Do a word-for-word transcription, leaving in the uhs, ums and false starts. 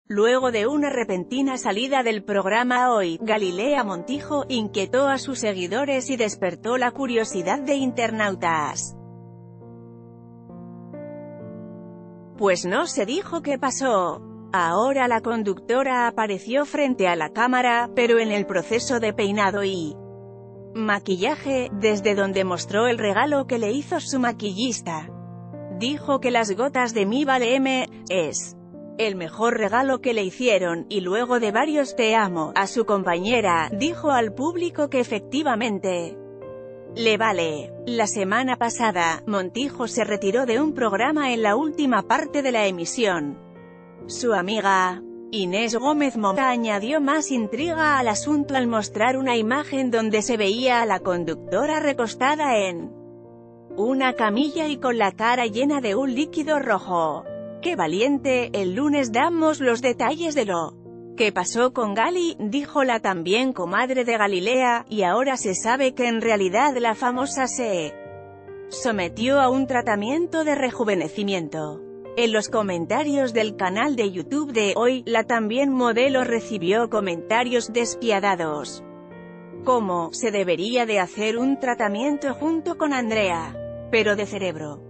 Luego de una repentina salida del programa Hoy, Galilea Montijo inquietó a sus seguidores y despertó la curiosidad de internautas. Pues no se dijo qué pasó. Ahora la conductora apareció frente a la cámara, pero en el proceso de peinado y maquillaje, desde donde mostró el regalo que le hizo su maquillista. Dijo que las gotas de Mi Vale M es el mejor regalo que le hicieron, y luego de varios te amo a su compañera, dijo al público que efectivamente le vale. La semana pasada, Montijo se retiró de un programa en la última parte de la emisión. Su amiga Inés Gómez Moura añadió más intriga al asunto al mostrar una imagen donde se veía a la conductora recostada en una camilla y con la cara llena de un líquido rojo. ¡Qué valiente! El lunes damos los detalles de lo que pasó con Gali, dijo la también comadre de Galilea, y ahora se sabe que en realidad la famosa se sometió a un tratamiento de rejuvenecimiento. En los comentarios del canal de YouTube de Hoy, la también modelo recibió comentarios despiadados, como: se debería de hacer un tratamiento junto con Andrea, pero de cerebro.